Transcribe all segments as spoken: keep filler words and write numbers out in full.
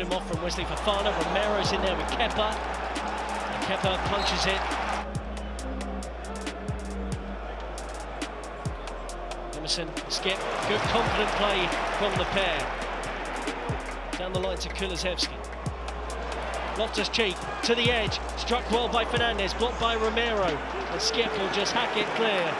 him off from Wesley Fofana. Romero's in there with Kepa. And Kepa punches it. Emerson, Skip, good confident play from the pair. Down the line to Kulusevski. Loftus-Cheek to the edge, struck well by Fernandes, blocked by Romero, and Skip will just hack it clear.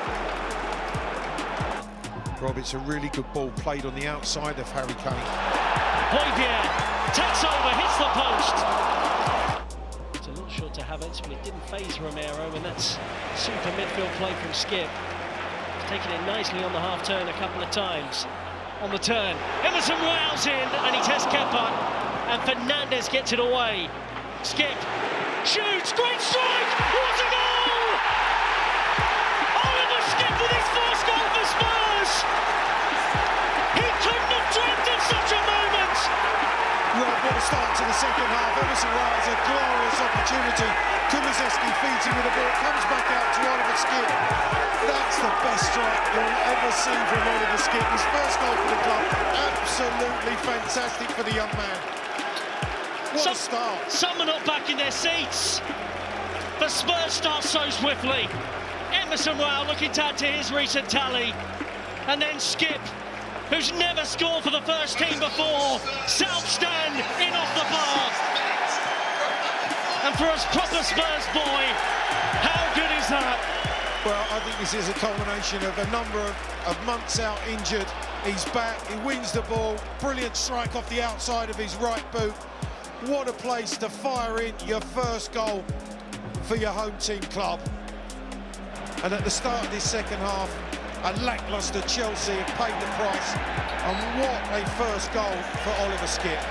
Rob, it's a really good ball played on the outside of Harry Kane. Højbjerg takes over, hits the post. It's a little short to Havertz, but it didn't faze Romero, and that's super midfield play from Skip. He's taken it nicely on the half turn a couple of times. On the turn, Emerson Royale's in, and he tests Kepa, and Fernandes gets it away. Skip shoots, great strike, what a goal! Oliver Skip with his first goal for Spurs! He couldn't have dreamt of such a moment! Right, what a start to the second half. Emerson Royale has a glorious opportunity. Kulusevski feeds him with the ball, comes back out to Oliver Skip. That's the best strike you'll ever see from Oliver Skip. His first goal for the club, absolutely fantastic for the young man. What some, a start. Some are not back in their seats. But Spurs start so swiftly. Emerson Royale looking to add to his recent tally. And then Skip, who's never scored for the first team before. South stand in off the bar. And for a proper Spurs boy, how good is that? Well, I think this is a culmination of a number of, of months out injured. He's back, he wins the ball. Brilliant strike off the outside of his right boot. What a place to fire in your first goal for your home team club. And at the start of this second half, a lacklustre Chelsea have paid the price. And what a first goal for Oliver Skip.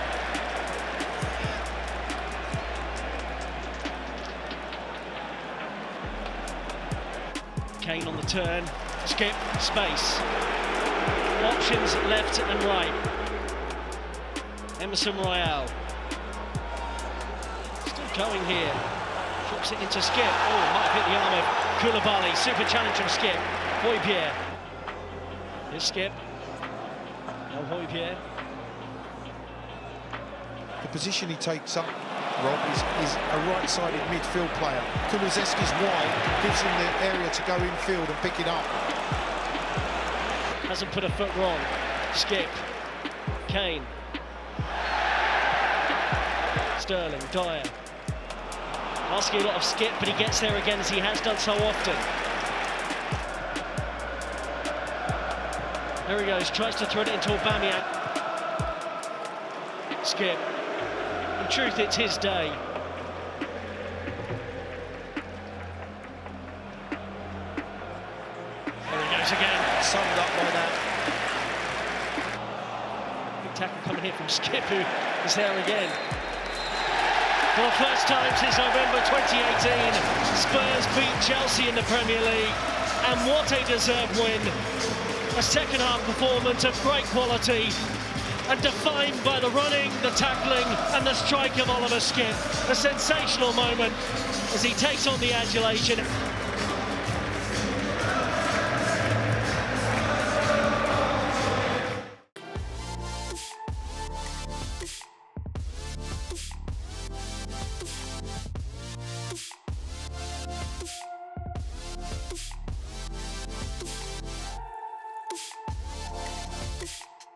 Kane on the turn, Skip, space. Options left and right. Emerson Royale. Going here, drops it into Skip. Oh, might have hit the arm of Koulibaly. Super challenge from Skip. Højbjerg. Here's Skip. Now Højbjerg. The position he takes up, Rob, is, is a right-sided midfield player. Kulusevski's wide, gives him the area to go infield and pick it up. Hasn't put a foot wrong. Skip. Kane. Sterling, Dyer. Asking a lot of Skip, but he gets there again as he has done so often. There he goes, tries to thread it into Aubameyang. Skip. In truth, it's his day. There he goes again, summed up by that. Big tackle coming here from Skip, who is there again. For the first time since November twenty eighteen, Spurs beat Chelsea in the Premier League, and what a deserved win. A second half performance of great quality, and defined by the running, the tackling and the strike of Oliver Skip. A sensational moment as he takes on the adulation.